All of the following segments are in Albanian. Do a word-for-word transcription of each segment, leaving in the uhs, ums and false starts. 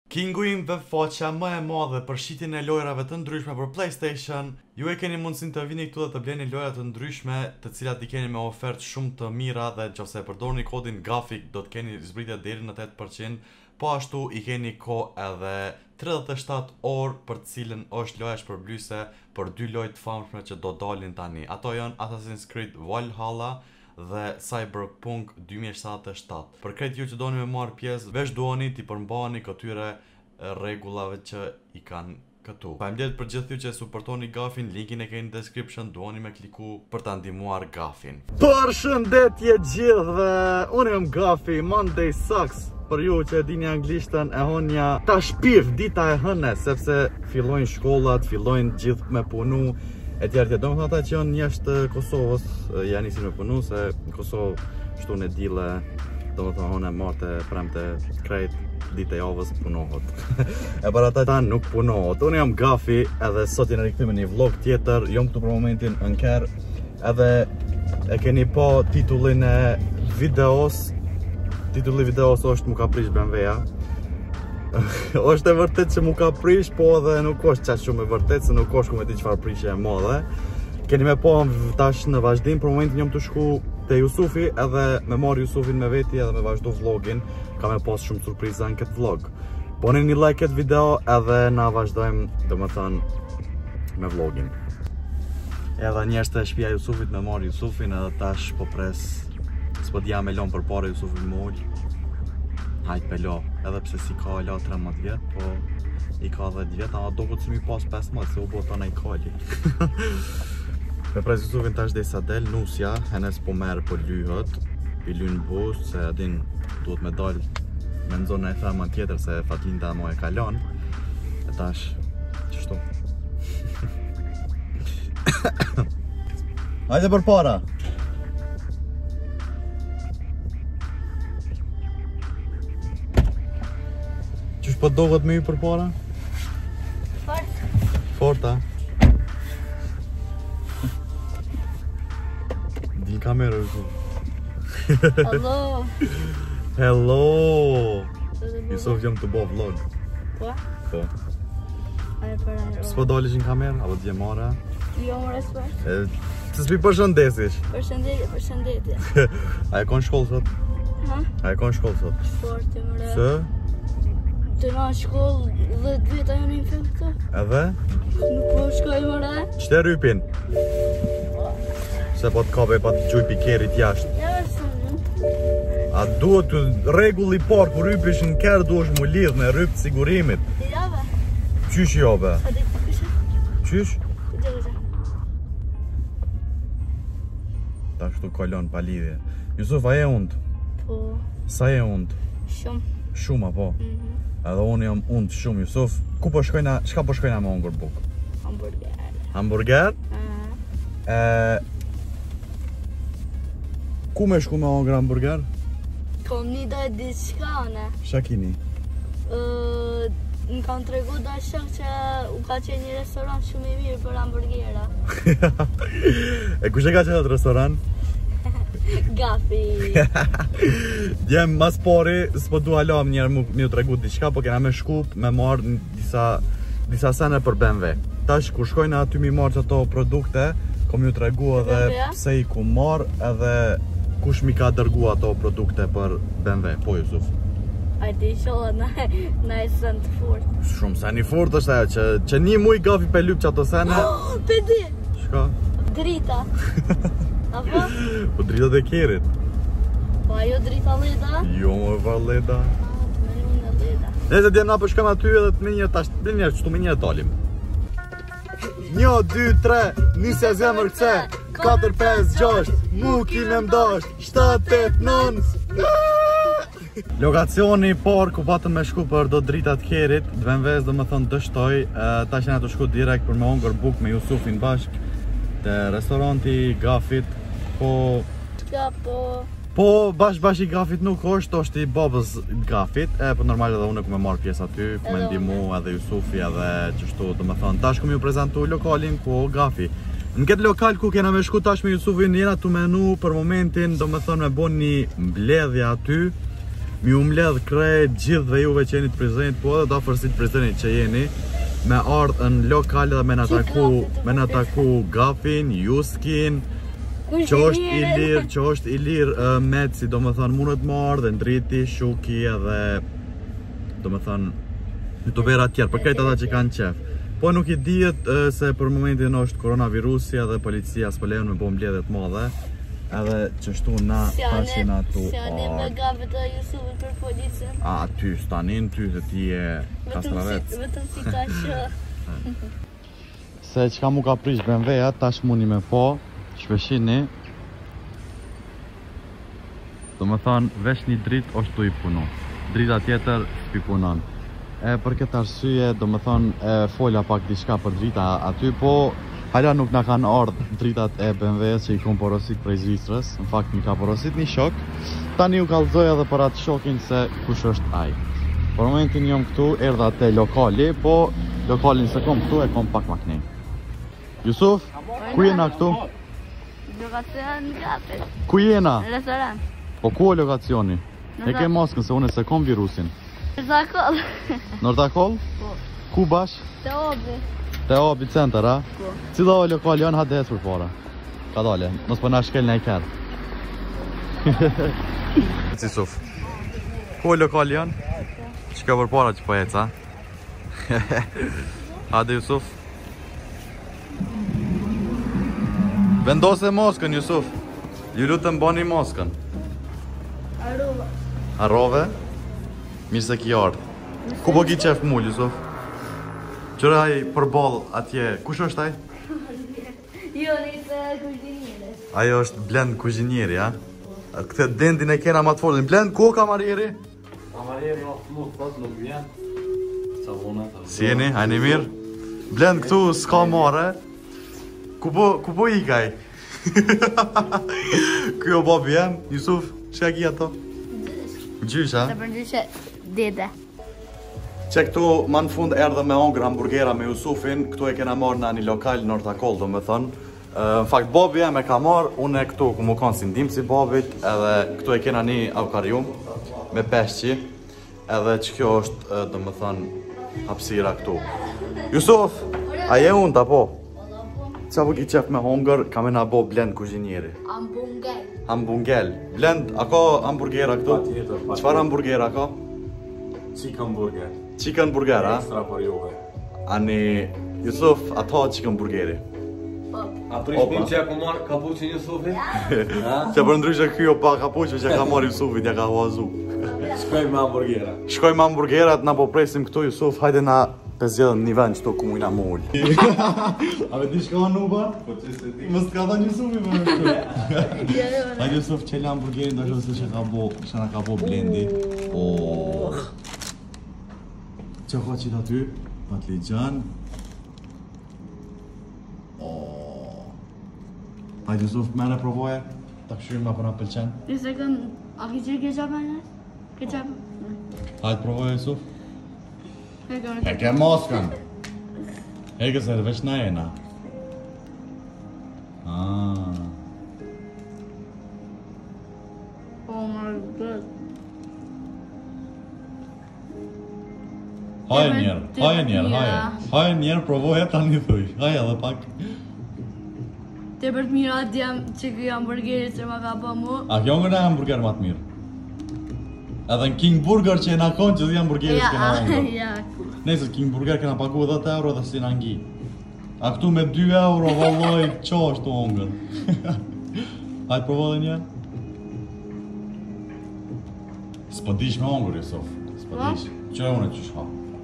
Kingu im web faqja më e madhe për shitjen e lojrave të ndryshme për PlayStation. Ju e keni mundësinë të vini këtu dhe të bleni lojra të ndryshme, të cilat i keni me ofertë shumë të mira dhe nëse e përdorni kodin GAFIK do të keni zbritje deri në tetë përqind. Po ashtu i keni kohë edhe tridhjetë e shtatë orë për të cilën është loja shpërblyese për dy lojë të famshme që do dalin tani. Ato janë Assassin's Creed Valhalla dhe Cyberpunk dy mijë e shtatëdhjetë e shtatë. Për këtë ju që doni me marrë pjesë, veç duani t'i përmbaheni këtyre rregullave që i kanë këtu. Faleminderit për gjithë ju që suportoni Gafin, linkin e keni në description, duani me kliku për ta ndihmuar Gafin. Përshëndetje gjithëve, unë jam Gafi, Monday sucks. Për ju që e dini anglishtën, e honja ta shpif dita e hëne, sepse fillojnë shkollat, fillojnë gjithë me punu, e tjerë tjerë. Do më thënë ata që janë jashtë Kosovës, janë nisin me punu, se në Kosovë shtu në dile, do më thënë hone marte, premte, krejt, dite javës punohet. E për ata ta nuk punohet. Unë jam Gafi, edhe sot jenë rikëty me një vlog tjetër, jom këtu për momentin në kërë, edhe e keni po titullin e videos. Titulli videos është mu ka prish B M W-ja. është e vërtet që mu ka prish, po edhe nuk është qash shumë e vërtet, se nuk është ku me ti qëfar prishje e madhe. Keni me po tash në vazhdim, për momentin njëm të shku te Jusufi, edhe me marrë Jusufin me veti edhe me vazhdu vlogin. Ka me pas shumë surpriza në këtë vlog. Boni një like këtë video edhe na vazhdojmë, dhe më thënë, me vlogin. Edhe njështë e shpia Jusufit me marrë Jusufin, edhe tash po pres s'po d'ja me lon për pare Jusufin mull. Hajt pe lo, edhe pse si ka la tridhjetë vjet, po i ka dhjetë vjet, ama do këtë si mi pas pesëmbëdhjetë, se u bo tona i kali. Me pres Jusufin tash dhe sa del, nusja, henes po merë po lyhët, pi lynë bus, se adin duhet me dal me në zonë e thema tjetër, se Fatlinda mo e kalon, e tash, qështu. Hajde për para! Qysh po dohet me ju për para? Fort. Forta? Din kamerë është. Hello. Hello. Jusuf jam të bo vlog. Po? Po. Ajë për ajë. S'po dalish në kamerë, apo t'je mara? Jo më respekt. Të s'pi përshëndesish? Përshëndetje, përshëndetje. A e kon shkollë sot? Ha? A e kon shkollë sot? Sport e mëre. Së? Të na shkollë dhjetë vjet ajo në infel këtë. Edhe? Nuk po shkoj mëre. Qëte rypin? Se po t'kape pa t'gjuj pikerit jashtë. Ja vërësën. A duhet të regull i parë, kur rypish në kërë duhesh mu lidh me ryp të sigurimit. Jave. Qysh jove? A dhe të këshë? Qysh? Të dhe këshë. Ta kështu kalon pa lidhje. Jusuf, a e undë? Po. Sa e undë? Shumë. Shumë apo? Mhm. Edhe unë jam undë shumë. Jusuf, ku po shkojna, qka po shkojna me ongur buk? Hamburger. Hamburger? Aha. E... Ku me shku me ongur hamburger? Kom një dojë diçka, ne. Shakini? Më kanë tregu dashak që u ka qenë një restoran shumë i mirë për hamburgera. E kush e ka qenë atë restoran? Gafi. Djem mas pari, s'po du alam njerë mu, mi u tregu diçka, po kena me shkup me marrë disa, disa sene për B M W. Tash kur shkojnë aty mi marrë që ato produkte, ko mi u tregu edhe pse i ku marrë edhe kush mi ka dërgu ato produkte për B M W, po Jusuf? Ajde i shohë na e sënë të fort. Shumë seni fort është ajo, që, që një muj Gafi pe lyp që ato sene. Oh, pedi! Shka? Drita. Apo? Po drita dhe kerit. Po ajo drita leda? Jo më valeda. Ah, të me unë e leda. Nese djem na përshkëm aty edhe të me njërë tash, të me njërë qëtu me njërë dalim. Një, dy, tre, nisja zemër këce, katër, pesë, gjasht, mu kime mdasht, shtatë, tetë, nënë. Lokacioni por ku patëm me shku për do dritat kerit, B M W-s do më thënë dështoj, ta që nga të shku direkt për me ongër buk me Jusufin bashk, të restoranti Gafit, po... Shka po... Po, bash bash i Gafit nuk është, është i babës Gafit, e po normal edhe unë ku me marrë pjesë aty, ku me ndimu edhe Jusufi edhe qështu, do më thënë, tash ku mi ju prezentu lokalin ku Gafi. Në këtë lokal ku kena me shku tash me Jusufin, jena të menu për momentin, do më thënë me bon një mbledhja aty, Mi u mbledh krejt gjithë dhe juve që jeni të Prizrenit, po edhe da fërsit Prizrenit që jeni, me ardhë në lokale dhe me në taku, me në taku Gafin, Juskin, që është i lirë, që është i lirë uh, Metsi, do më thënë mundet më ardhë, Ndriti, Shuki edhe, do më thënë, youtuberat tjerë, për krejt ata që kanë qef. Po nuk i dihet uh, se për momentin është koronavirusi edhe policia s'pëlejon me bo mbledhjet madhe, edhe që shtu na tashin atu Si janë me gave të Jusufit për policën. A, ty stanin, ty dhe ti e kastravec. Vetëm si ka që... Se qka mu ka prish B M W-ja, tash muni me po, shpeshini. Do më thonë, vesh një drit është tu i punu. Drita tjetër s'pi punon. E për këtë arsye, do më thonë, e folja pak diçka për drita aty, po hala nuk na kanë ardhë dritat e B M W-s që i kom porosit prej Zvicrës. Në fakt mi ka porosit një shok. Tani u kallëzoj edhe për atë shokin se kush është ai. Për momentin jom këtu, erdha te lokali, po lokalin se kom këtu e kom pak maknej. Jusuf, ku jena këtu? Lokacion Gafe. Ku jena? Në restoran. Po ku o lokacioni? E ke maskën se unë se kom virusin. Nërdakoll. Nërdakoll? Po. Ku bash? Te obi. Te obi center, a? Po. Cila o lokali janë hadë hecë për para? Ka dole, mos për na shkel në i kërë. Jusuf, ku o lokali janë? Që ka për para që po hecë, a? Hade Jusuf. Vendose moskën, Jusuf. Ju lutëm bani moskën. Arrova. Arrove? Mirë se ki ardhë. Ku po ki qef mull, Jusuf? Qëraj përbol atje, kush është aj? Jo, nëjtë kuzhiniere. Ajo është Blend kuzhinieri, a? Këtë dendin e kena ma të folën. Blend, ku o kamarieri? Kamarieri o të lutë, thot nuk vjen. Sa vona të... Si jeni, hajni mirë? Blend këtu s'ka mare. Ku po, ku po i kaj? Kjo babi jem, Jusuf, që e ki ato? Gjysh, a? Të përgjyshe dede. Që këtu ma në fund erdhe me ongër hamburgera me Jusufin, këtu e kena marrë në një lokal Nortakoll, do me thënë. Në fakt, babi jem e ka marrë, unë e këtu ku mu kanë si ndimë si babit, edhe këtu e kena një aukarium me peshqi, edhe që kjo është, do me thënë, hapsira këtu. Jusuf, a je unë, ta po? Qa po ki qef me hongër, ka me na bo Blend kuzhinieri. Ambungel. Ambungel. Blend, a ka hamburgera këtu? Pa tjetër, pa Qfar hamburgera ka? Chicken burger. Chicken burger, a? Ekstra për juve. Ani, Jusuf, ato chicken burgeri. A prish një që ja ku marrë kapuqin Jusufit? Që për ndryshe kjo pa kapuqve që ka marrë Jusufit, ja ka huazu. Shkojmë me hamburgera. Shkojmë me hamburgerat, na po presim këtu, Jusuf, hajde na pëzjedhëm një vend qëto ku mujna më ullë. A ve di shka nuba? Po që se di. Mës t'ka tha Jusufi me në këtu. Hajde Jusuf, qëllë hamburgerin do shumë se që ka bo, që na ka bo Blendi. Oh. Që ka qita ty? Patligjan. Oh. Hajde Jusuf, mene provoje. Ta këshyrim nga për nga pëlqen. Një sekund, a ki qërë keqap e njës? Keqap? Hajde provoje Jusuf. E E ke moskën. E ke se veç na jena. Ah. Oh my god. Haje njerë, haje njerë, haje. Haje njerë, provoje ta një thuj. Haje edhe pak. Te për të mira atë jam që kjo hamburgeri që ma ka po mu. A kjo ngër e hamburger ma të mirë. Edhe në King Burger që e na konë që dhe hamburgeri s'kena hongër. Ja, Nëse King Burger kena pagu dhjetë euro dhe si në ngi. A këtu me dy euro, valloj, qa është të hongër. Hajtë provo dhe një. S'po dish me hongër, Jusuf. S'po dish. Që e unë e qysh ha.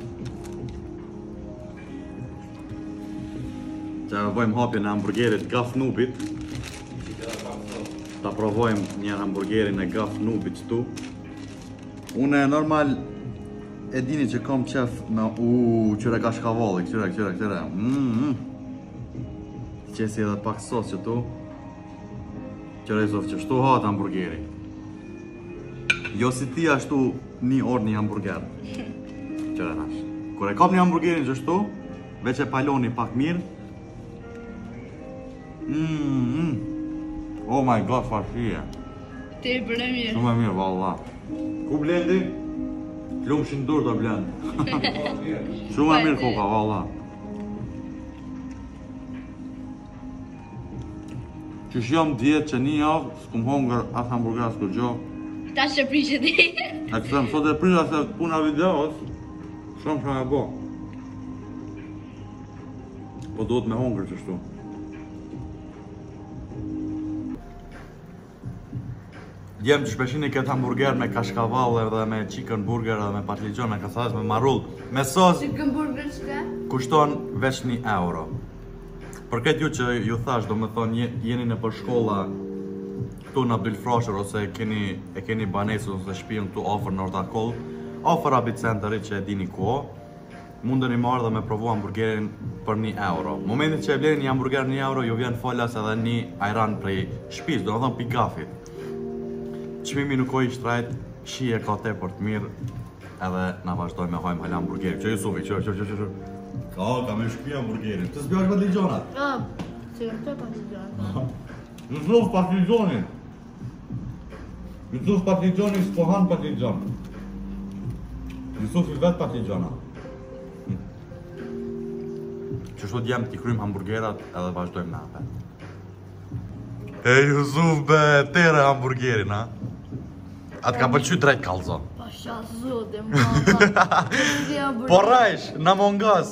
Që e vojmë hapje në hamburgerit Gaf Nubit. Ta provojmë një hamburgerin e Gaf Nubit këtu. Unë normal e dini që kam qef me uuu, qyre ka shkavalli, qyre, qyre, qyre. Mmm, qesi edhe pak sos që tu. Qyre Jusuf që shtu hatë hamburgeri. Jo si ti ashtu një orë një hamburger. Qyre nash. Kër e kap një hamburgerin që shtu, veç e paloni pak mirë. Mmm, oh my god, farshie. te për e mirë. Shumë e mirë, valla. Ku blendi? Lumshin dur të blendi. Shumë e mirë koka, valla. Qysh jam djetë që një javë, s'kum hongër atë hamburger s'kur gjo. Ta që prishë ti. E kësëm, sot e prisha se puna videos, shumë që e bo. Po duhet me hongër qështu. Djem që shpeshin i këtë hamburger me kashkavall dhe me chicken burger dhe me patligjon, me kasash, me marull, me sos. Chicken burger shka? Kushton veç një euro. Për këtë ju që ju thash, do me thonë jeni në për shkolla këtu në Abdul Frosher ose keni, e keni banesën ose shpion këtu ofër në Ortakoll, ofër Rapid Centeri që e dini ku, mundën i marrë dhe me provu hamburgerin për një euro. Momentit që e bleni një hamburger një euro, ju vjen folas edhe një ajran prej shpis, do me thonë pikafit. Çmimi nuk o i shtrajt, shije ka te për të mirë, edhe na vazhdoj me hajmë hala hamburgerin. Që Jusufi, që, që, që, që, që. Ka, ka me shpi hamburgerin. Të s'bjosh patligjonat? Po, që jam të patligjonat. Jusuf patligjonin. Jusuf patligjonin s'po han patligjon. Jusufi vet patligjona. Qështu djem t'i krym hamburgerat edhe vazhdojmë nape. E Jusuf be, tere hamburgerin, ha? Atë ka pëlqy drejt kalzo. Pasha zote, mama. Po rajsh, në mongas.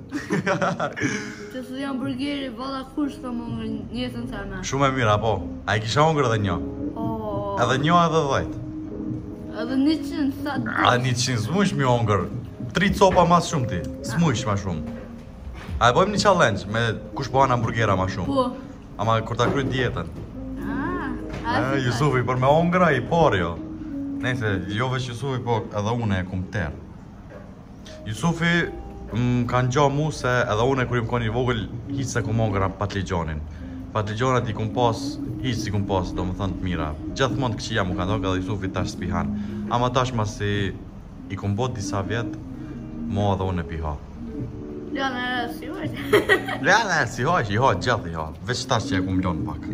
Që së janë burgeri, valla kush të më njësën të me. Shumë e mirë, apo? A i kisha hongër edhe një? Edhe një edhe dhejt. Edhe një qënë, sa të... A një qënë, s'mush mi hongër. Tri copa mas shumë ti, s'mush ma shumë. A e bojmë një challenge me kush po anë hamburgera ma shumë. Po. Ama kur ta kryt dietën. A, E, Jusufi, për me hongra i por jo. Nese, jo veç Jusufi, po edhe une e kum ter. Jusufi më kanë gjo mu se edhe une kur im koni vogël hiq se kum hongra patligjonin. Patligjonat i kum pas, hiq si kum pas, do më thënë të mira. Gjithmonë të këqia mu kanë doke edhe Jusufi tash s'pihan. Ama tash ma si i kum bot disa vjet, mo edhe une piha. Lënë e si hojtë. Lënë e si hojtë, i hojtë, gjithë i hojtë. Veç tash që e kum lënë pak.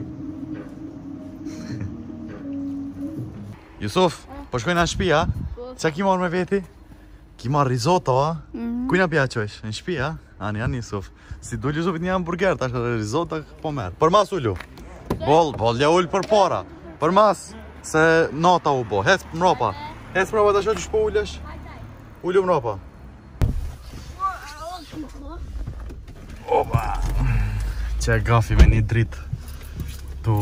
Jusuf, po shkojnë në shtëpi, a? Qa ki marrë me veti? Ki marrë risotto, a? Kujna pja qojsh? Në shtëpi, a? Ani, ani, Jusuf. Si dul Jusufit një hamburger, tash edhe risotto po merë. Për mas ullu. Bol, bol, ja ullë për para. Për mas, se nata u bo. Hec mropa. Hec mropa të shko që shpo ullësh. Ullu mropa. Opa. Që e gafi me një dritë. Tu...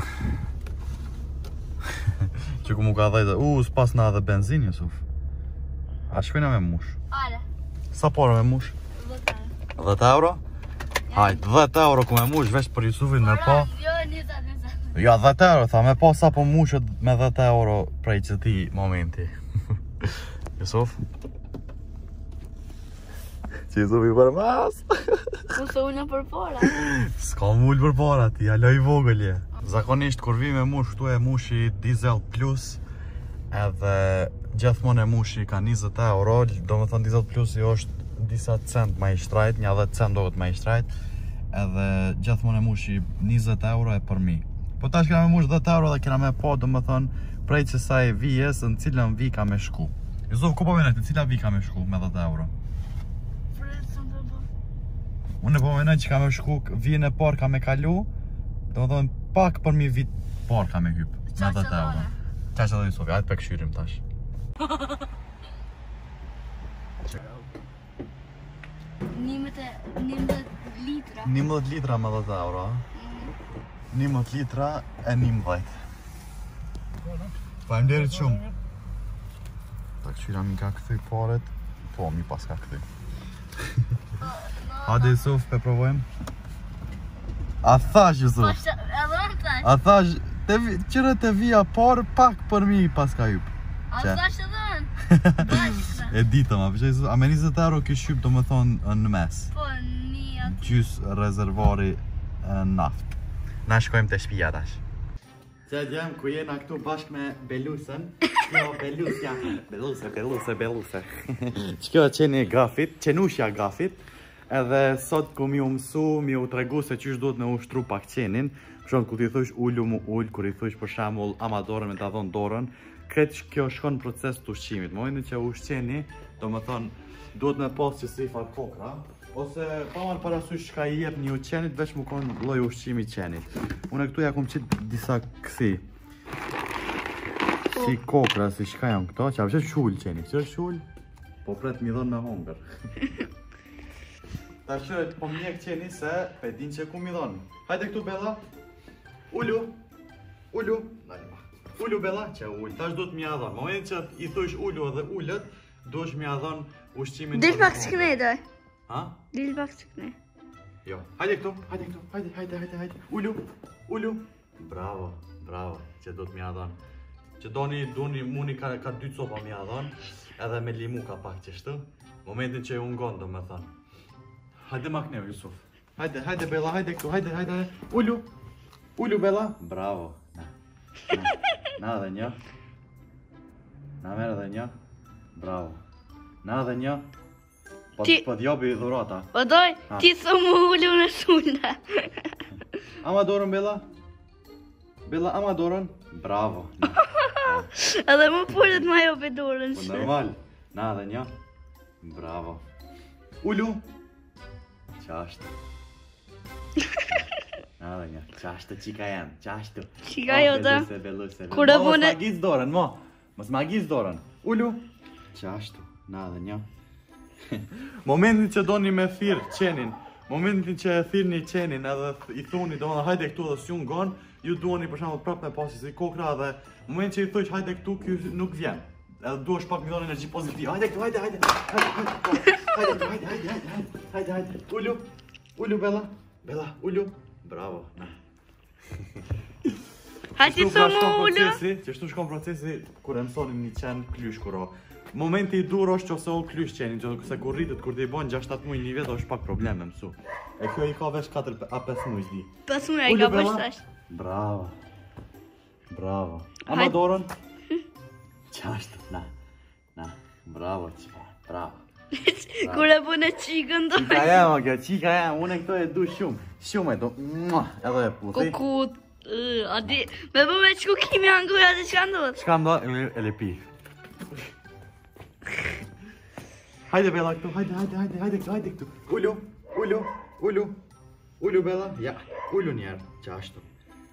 Që ku mu ka dhejtë, u, s'pas na edhe benzin, Jusuf. A shkojna me mush? Ale. Sa pora me mush? dhjetë euro? Hajt, dhjetë euro ku me mush, veç për Jusufin me pa. Jo, njëzat, njëzat. Ja, dhjetë euro, tha, me pa sa po mushet me dhjetë euro prej që ti momenti. Jusuf? Që Jusufi për mas? Ku se unë për pora. S'ka mull për para ti, alo i vogël je. Zakonisht kur vi me mush këtu e mushi Diesel Plus, edhe gjithmonë e mushi ka njëzet euro, do me thënë Diesel Plus i është disa cent ma i shtrajt, një dhjetë cent do këtë ma i shtrajt, edhe gjithmonë e mushi njëzet euro e për mi. Po tash kena me mush dhjetë euro dhe kena me po, do me thënë prej që sa e vijes në cilën vi ka me shku. Jusuf, ku po venajt, në cila vi ka me shku me dhjetë euro? Unë po venajt që ka me shku, vijen e par ka me kalu, do me thënë pak për mi vit par ka me hyp, me dhjetë euro. Qa që dhe Jusufi, ajtë për këshyrim tash. njëmbëdhjetë litra. njëmbëdhjetë litra me dhjetë euro, a? njëmbëdhjetë litra e njëmbëdhjetë. Faleminderit shumë. Ta këshyra mi ka këthy paret, po mi pas ka këthy. Hade Jusuf, pe provojmë. A thash Jusuf? A thash, qërë të vija par, pak për mi pas ka hyp. A thash edhe në? E ditëm, a përqe Jusuf, a me njëzet euro kish hyp do me thonë në mes. Po, një atë. Gjys rezervari naft. Na shkojmë të shpija tash. Që djem ku jena këtu bashk me Belusën. Jo, Belusja. Belusë, Belusë, Belusë. Që kjo qeni gafit, qenushja gafit. Edhe sot ku mi u mësu, mi u tregu se qysh duhet me ushtru pak qenin. Këshon, ku ti thush ullu mu ull, kur i thush për shamull ama dorën me ta thonë dorën, kretë kjo shkon në proces të ushqimit. Momentin që ushqeni, do më thonë, duhet me pas që si fal kokra, ose pa marrë parasysh çka i jep një qenit, veç më konë lloji ushqimi i qenit. Unë këtu ja kom qitë disa kësi. Si kokra, si shka janë këto, që apëshe shull qeni, që është shull? Po pret mi dhonë me hongër. Ta shërët po mjek qeni se pe din që ku mi dhonë. Hajde këtu Bella. Ullu. Ullu. Ullu Bella, që ull, tash do të mja dhonë. Moment që i thush ullu edhe ullët, do është mja dhonë ushqimin. Del pak që këne, doj. Ha? Del pak që këne. Jo, hajde këtu, hajde këtu, hajde, hajde, hajde, hajde. Ullu, ullu. Bravo, bravo, që do të mja dhonë. Që doni, doni, muni ka, ka dy copa mja dhonë, edhe me limu ka pak qështu. Momentin që ju ngonë, do me thonë. Hajde ma kneu, Jusuf. Hajde, hajde Bella, hajde këtu, hajde, hajde, hajde. Ullu, ullu Bella. Bravo. Na, na, na dhe një. Na merë dhe një. Bravo. Na dhe një. Po Ti- po t'jobi dhurata. Po doj, Ha. ti thë mu ullu në shulla. Ama dorën Bella. Bella, ama dorën. Bravo. Na. Edhe më pullet ma jo për dorën Po që. normal. Na dhe një. Bravo. Ullu. Qashtë. Na dhe një. Qashtë qika jam. Qashtë. Qika jo da. Beluse, beluse. Kur e Mo, bune- Mos ma gjizë dorën, mo. Mos ma gjizë dorën. Ullu. Qashtë. Na dhe një. Momentin që doni me thirë qenin, momentin që e thirni qenin edhe th- i thuni do më hajde këtu dhe si unë gonë, ju duoni për shembull prapë me pasi si kokra dhe moment që i thuj hajde këtu, kjo nuk vjen. Edhe duhesh pak mi dhoni energji pozitive. Hajde këtu, hajde, hajde. Hajde, hajde, hajde, hajde, hajde, hajde, hajde, hajde. Ullu. Ullu Bella. Bella, ullu. Bravo. Na. Ha ti Qështu thë pra mu shkon ullu. procesi, qështu shkon procesi kur e mësonin një qen klysh kuro. Momenti i dur është ose o klysh qenin, që se kur rritet, kur t'i bon gjashtë shtatë muj një vjetë, është pak probleme mësu. E kjo i ka vesh katër a pesë muj s'di. Pas më e Ullu, ka Bella. pështash. Bravo. Bravo. Ama Hajde. dorën? Qashtë, na. Na. Bravo, qika. Bravo. Kur e bune qikën do. Qika jam, o kjo, qika jam, unë e këto e du shumë. Shumë e do. Mua, edhe e puthi. Kukut. ë, A di, me bë me qku kimi anguj atë që ka ndodhë. Shka ndo, e le pi. Hajde Bella këtu, hajde, hajde, hajde, hajde këtu, hajde këtu. Ullu, ullu, ullu. Ullu Bella, ja, ullu njerë, qashtu.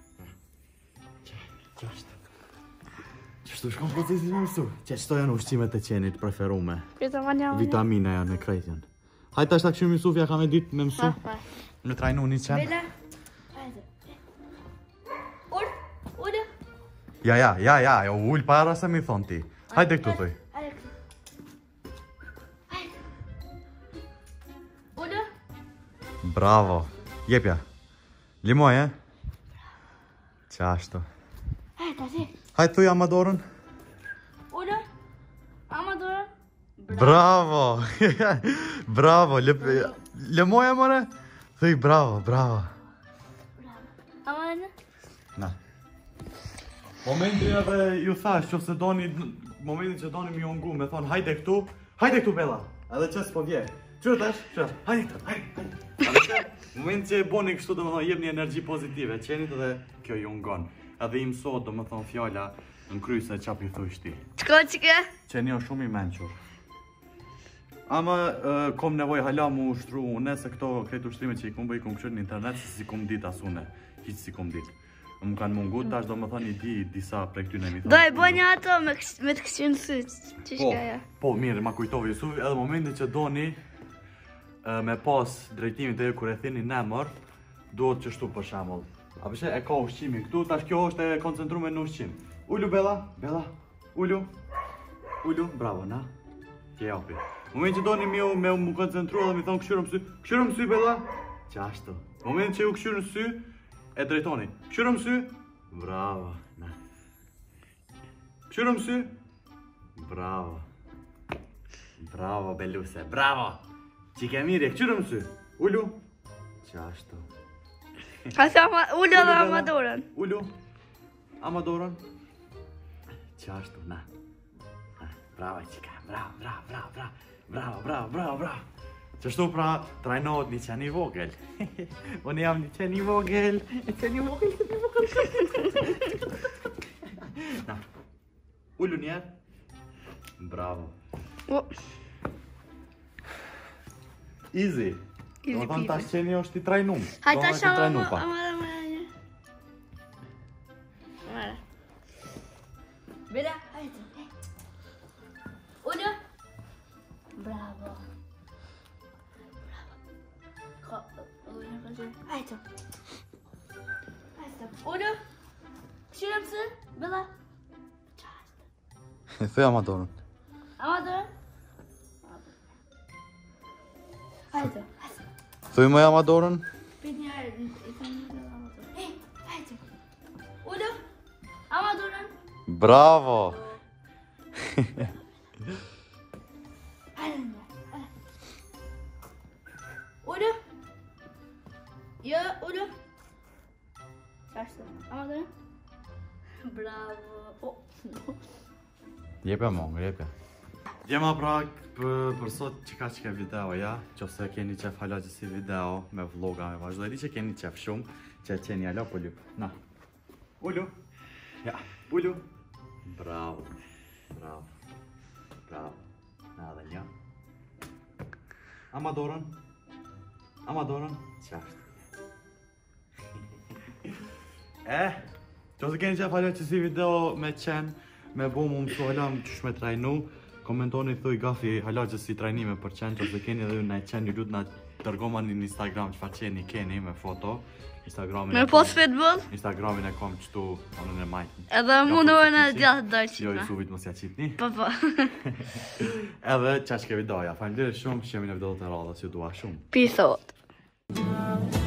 Qashtu. Qashtu shkon procesi më mësu. Që qëto janë ushqimet e qenit preferume. Pita ma një Vitamina janë e krejt janë. Hajde tash ta këshim Jusuf, ja ka me ditë me mësu. Me trajnu një qenë. Bela. Hajde. Ull, ull. Ja, ja, ja, ja, jo ull para se mi thonë ti. Hajde këtu thuj. Hajde këtu. Hajde. Ull. Bravo. Jepja. Limoj, e? Qashtu. Hajde, ati. Hajde thuj Amadorën. Ull. Amadora. Bravo. Bravo. Le- Limoj e more? Thuj bravo, bravo. Amadora. Na. Momentin edhe ju thash që se doni, momentin që doni mi ungu me thonë hajde këtu, hajde këtu Bella. Edhe që s'po vje. Qërë tash? Qërë? Hajde këtu, hajde, hajde. Edhe që, moment që e boni kështu do më thonë jep një energji pozitive, qenit edhe kjo ju ngon. Edhe im sot do më thonë fjalla në kry se qap i thush ti. Qko qike? Qeni o shumë i menqur. Ama uh, kom nevoj hala mu ushtru une se këto kretë ushtrime që i kom bëj i kom këshur në internet se si kom dit asune. Hiq si kom dit. Më kanë mungu, tash do më thonë i di disa prej këtyne mi thonë. Do e boj një ato me, kës- me të kështu në sy. Që Po, shka ja? po, mirë, ma kujtove Jusuf, edhe momentin që doni uh, me pas drejtimin të ju kur e thini nemër, duhet që shtu për shemull. A përshë e ka ushqimi këtu, tash kjo është e koncentrume në ushqim. Ullu Bella, Bella, ullu, ullu, bravo, na, tje japi. Moment që doni mi me mu koncentru edhe mi thonë këshyrëm sy, këshyrëm sy Bella, qashtu. Moment që ju këshyrëm sy, e drejtoni, këshyrëm sy, bravo, na. Këshyrëm sy, bravo. Bravo, Beluse, bravo! Qike mirë, këshyrëm sy, ullu, qashtu. A se ama, ull edhe Amadorën. Ullu, Amadorën, qashtu, na. Na, bravo, qika, bravo, bravo, bravo, bravo, bravo, bravo, bravo, bravo. Qështu pra, trajnohet një qeni vogël. Unë jam një qeni vogël, një qeni vogël, qeni vogël. Na, Ullu njerë. Bravo. O, Easy. Easy Do të thonë peasy. tash qeni është i trajnum. hajde Do tash të trajnum ama pa. ama ama. Mara. Bela, hajde. Uno. Bravo. Bravo. Hajde. Hajde. Uno. Şuramsı. Bela. E the amatorën. Ama dur. Hajde. Thuj më amatorën. Bir yer. Hey, hajde. Uno. Ama durun. Bravo. Uno. Ya, uno. Kaçtı. Ama durun. Bravo. Oh. Jepja mongë, jepja. Jema pra për, për sot që ka që ke video, ja? Që se keni qef hala që si video me vloga me vazhdojri që keni qef shumë, që qeni alo po lyp. Na. Ullu. Ja, ullu. Bravo. Bravo. Bravo. Na dhe një. Ama dorën. Ama dorën. Qashtë. Eh, që se keni qef hala që si video me qenë, me bo mu mësu hala më qysh me trajnu, komentoni thuj gafi hala që si trajnime për qenë, që se keni edhe ju në qenë, ju lutë në tërgomani në Instagram që fa qeni keni me foto. Instagramin Me e post kom- futbol. Instagramin e kom qëtu, onën e majtë. Edhe mundohen e gjatë dojtë Jo, qina. Jusufit mos ja qitni. Po, po. Edhe qash ke videoja, faleminderit shumë që jemi në video të radhës, ju dua shumë. Peace out.